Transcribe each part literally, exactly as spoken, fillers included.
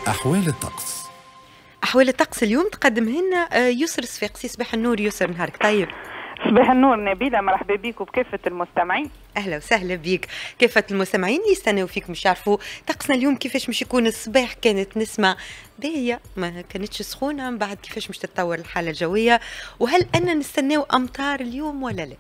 أحوال الطقس. أحوال الطقس اليوم تقدم لنا يسر صفاقسي. صباح النور يسر، نهارك طيب. صباح النور نبيلة، مرحبا بيك وبكافة المستمعين. أهلا وسهلا بيك. كافة المستمعين اللي يستناو فيك مش يعرفوا طقسنا اليوم كيفاش مش يكون. الصباح كانت نسمة باهية ما كانتش سخونة، من بعد كيفاش مش تتطور الحالة الجوية، وهل أن نستناو أمطار اليوم ولا لا؟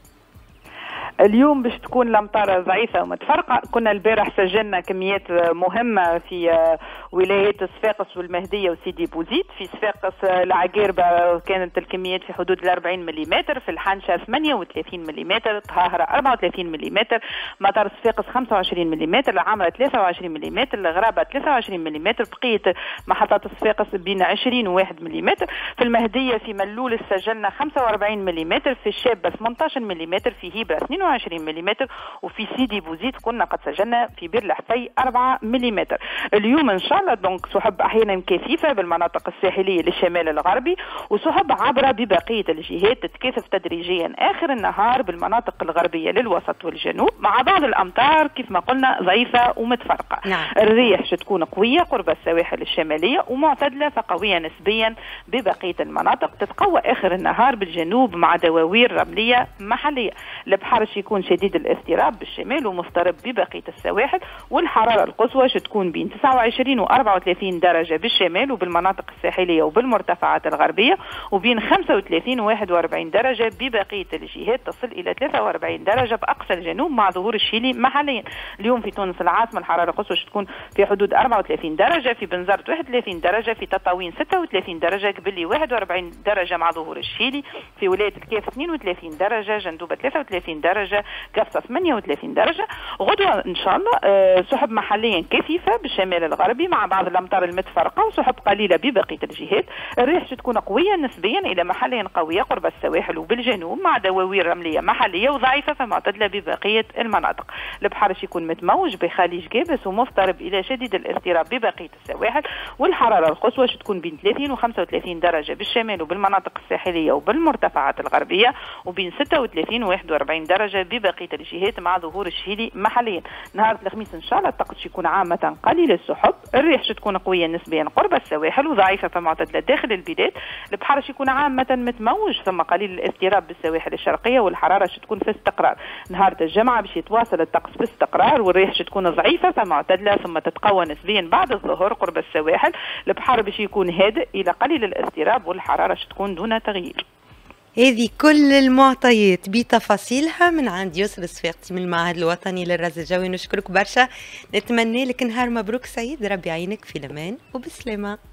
اليوم باش تكون الامطار ضعيفه ومتفرقه. كنا البارح سجلنا كميات مهمه في ولايات صفاقس والمهديه وسيدي بوزيد. في صفاقس العقيربه كانت الكميات في حدود ال أربعين ملم، في الحنشه ثمانية وثلاثين ملم، طهاهره أربعة وثلاثين ملم، مطار صفاقس خمسة وعشرين ملم، العامره ثلاثة وعشرين ملم، الغرابه ثلاثة وعشرين ملم، بقيه محطات صفاقس بين عشرين وواحد ملم. في المهديه في ملول سجلنا خمسة وأربعين ملم، في الشابه ثمانية عشر ملم، في هيبه اثنين وعشرين ملم، وفي سيدي بوزيد كنا قد سجلنا في بير الحفي أربعة ملم. اليوم ان شاء الله دونك سحب احيانا كثيفه بالمناطق الساحليه للشمال الغربي، وسحب عبره ببقيه الجهات تتكاثف تدريجيا اخر النهار بالمناطق الغربيه للوسط والجنوب، مع بعض الامطار كيف ما قلنا ضعيفه ومتفرقه. نعم. الريح تكون قويه قرب السواحل الشماليه ومعتدله فقويه نسبيا ببقيه المناطق، تتقوى اخر النهار بالجنوب مع دواوير رمليه محليه. البحر يكون شديد الاضطراب بالشمال ومضطرب ببقيه السواحل، والحراره القصوى تكون بين تسعة وعشرين و أربعة وثلاثين درجه بالشمال وبالمناطق الساحليه وبالمرتفعات الغربيه، وبين خمسة وثلاثين و واحد وأربعين درجه ببقيه الجهات، تصل الى ثلاثة وأربعين درجه باقصى الجنوب مع ظهور الشيلي محليا. اليوم في تونس العاصمه الحراره القصوى تكون في حدود أربعة وثلاثين درجه، في بنزرت واحد وثلاثين درجه، في تطاوين ستة وثلاثين درجه، قبلي واحد وأربعين درجه مع ظهور الشيلي، في ولايه الكاف اثنين وثلاثين درجه، جندوبه ثلاثة وثلاثين درجه، قفصة ثمانية وثلاثين درجة. غدوة إن شاء الله أه سحب محليا كثيفة بالشمال الغربي مع بعض الأمطار المتفرقة، وسحب قليلة ببقية الجهات. الريح تكون قوية نسبيا إلى محليا قوية قرب السواحل وبالجنوب مع دواوير رملية محلية وضعيفة فمعتدلة ببقية المناطق. البحر يكون متموج بخليج جابس ومضطرب إلى شديد الاضطراب ببقية السواحل، والحرارة القصوى تكون بين ثلاثين و خمسة وثلاثين درجة بالشمال وبالمناطق الساحلية وبالمرتفعات الغربية، وبين ستة وثلاثين و واحد وأربعين درجة ببقية الجهات مع ظهور الشيلي محليا. نهار الخميس ان شاء الله الطقس يكون عامه قليل السحب، الريح تكون قويه نسبيا قرب السواحل وضعيفه فمعتدله داخل البلاد. البحر يكون عامه متموج، ثم قليل الاضطراب بالسواحل الشرقيه، والحراره تكون في استقرار. نهار الجمعه باش يتواصل الطقس في استقرار، والريح تكون ضعيفه فمعتدله ثم تتقوى نسبيا بعد الظهر قرب السواحل. البحر باش يكون هادئ الى قليل الاضطراب، والحراره تكون دون تغيير. هذه كل المعطيات بتفاصيلها من عند يسر صفاقسي من المعهد الوطني للرصد الجوي. نشكرك برشا، نتمنى لك نهار مبروك سعيد، ربي يعينك في الامان وبسلامه.